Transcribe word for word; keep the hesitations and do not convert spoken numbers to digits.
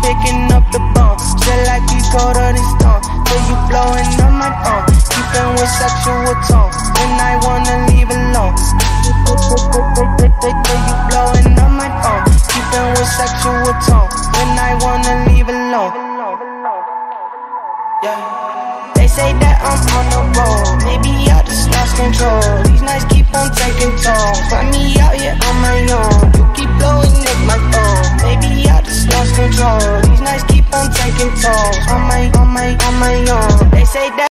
picking up the bone. Still like you colder than stone. Till you blowing on my phone. Keeping with sexual tone. When I wanna leave alone. Till you blowing on my phone. Keeping with sexual tone. When I wanna leave alone. Yeah. They say that I'm on the road. Maybe I just lost control. These nights keep on taking toll. Find me out here on my own. You keep blowing up my phone. Maybe I just lost control. These nights keep on taking toll. On my, on my, on my own. They say that